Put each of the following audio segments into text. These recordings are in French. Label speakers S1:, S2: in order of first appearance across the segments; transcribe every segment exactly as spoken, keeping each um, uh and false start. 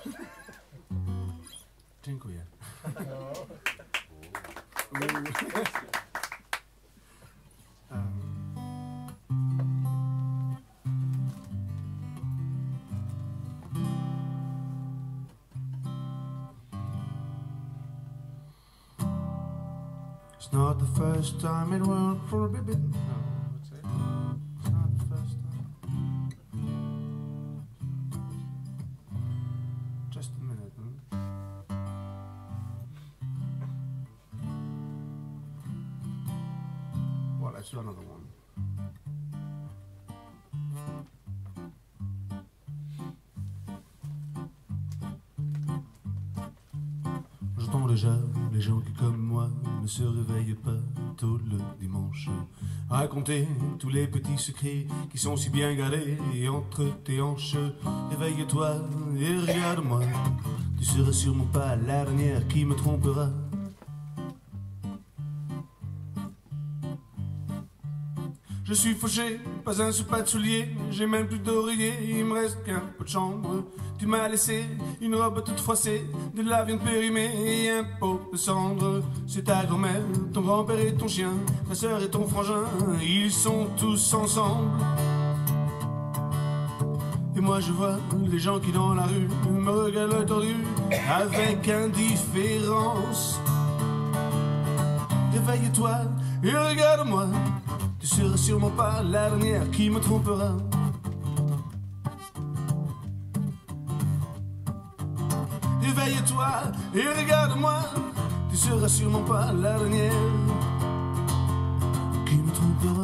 S1: Dziękuję. It's not the first time it will probably be. No, what's it? It's not the first time. Just a minute. Hmm? Well, let's do another one. J'entends déjà les gens qui, comme moi, ne se réveillent pas tôt le dimanche, raconter tous les petits secrets qui sont si bien gardés entre tes hanches. Réveille-toi et regarde-moi, tu seras sûrement pas la dernière qui me trompera. Je suis fauché, pas un sou, pas de soulier, j'ai même plus d'oreiller, il me reste qu'un peu de chambre. Tu m'as laissé une robe toute froissée, de la viande périmée et un pot de cendre. C'est ta grand-mère, ton grand-père et ton chien, ta sœur et ton frangin, ils sont tous ensemble. Et moi je vois les gens qui dans la rue me regardent l'œil tordu avec indifférence. Réveille-toi et regarde-moi, tu seras sûrement pas la dernière qui me trompera. Réveille-toi et regarde-moi, tu seras sûrement pas la dernière qui me trompera.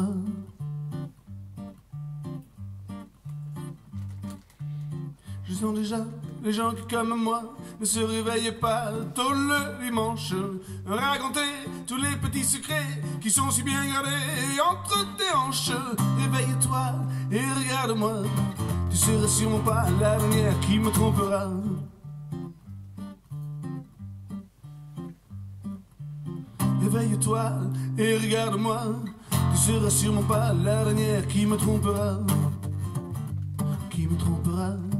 S1: Je sens déjà les gens qui, comme moi, ne se réveillent pas tôt le dimanche, raconter tous les petits secrets qui sont si bien gardés entre tes hanches. Réveille-toi et regarde-moi, tu seras sûrement pas la dernière qui me trompera. Réveille-toi et regarde-moi, tu seras sûrement pas la dernière qui me trompera, qui me trompera.